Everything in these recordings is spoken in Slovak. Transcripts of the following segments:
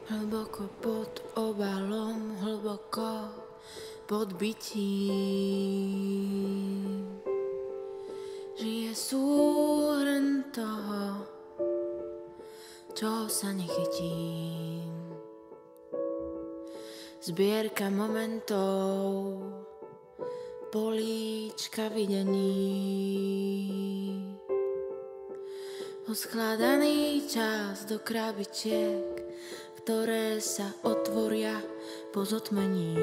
Hlboko pod obalom, hlboko pod bytím žije súhrn toho, čo sa nechytím. Zbierka momentov, políčka videní, poskladaný čas do krabičiek, ktoré sa otvoria po zotmení.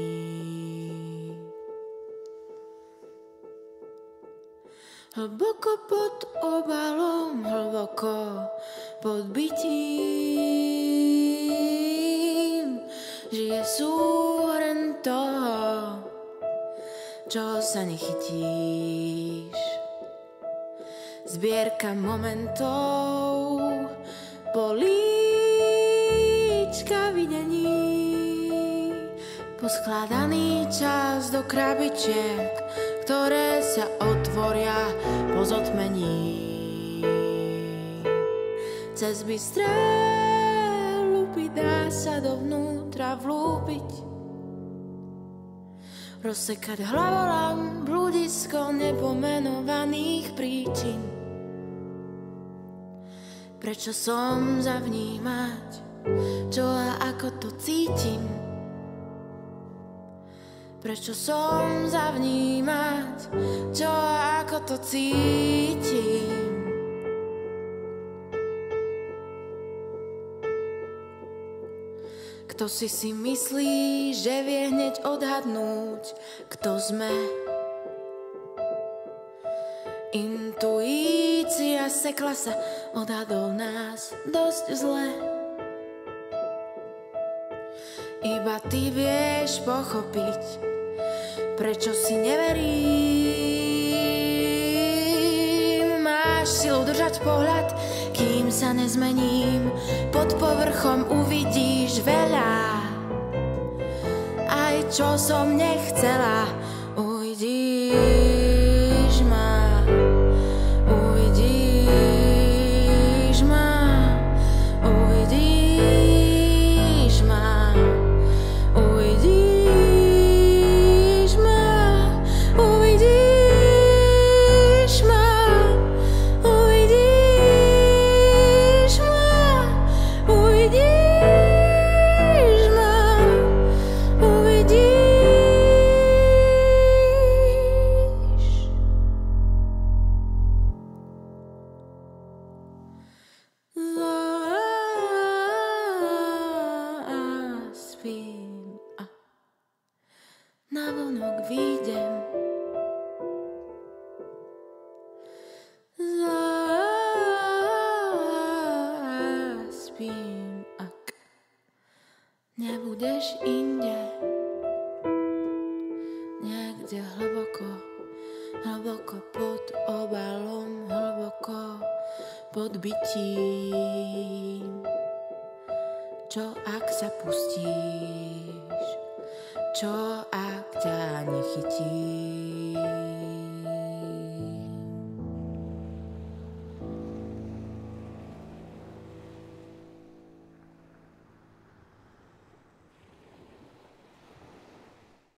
Hlboko pod obalom, hlboko pod bytím žije súhrn toho, čo sa nechytíš. Zbierka momentov, políčka videní, poskladaný čas do krabičiek, ktoré sa otvoria po zotmení. Cez bystré lupy dá sa dovnútra vlúpiť, rozsekať hlavolám blúdisko nepomenovaných príčin. Prečo som zavnímať, čo a ako to cítim? Prečo som zavnímať, čo a ako to cítim? Kto si myslí, že vie hneď odhadnúť, kto sme? Intuícia sekla sa, odhadol nás dosť zle. Iba ty vieš pochopiť, prečo si neverím. Máš silu držať pohľad, kým sa nezmením. Pod povrchom uvidíš veľa, aj čo som nechcela. Uvidíš ma, uvidíš ma, uvidíš ma, uvidíš ma, uvidíš ma, uvidíš ma, uvidíš ma, uvidíš. Zaspím a navonok výjdem. Zaspím, ak nebudeš inde, niekde hlboko, hlboko pod obalom, hlboko pod bytím. Čo ak sa pustíš? Čo ak ťa nechytíš?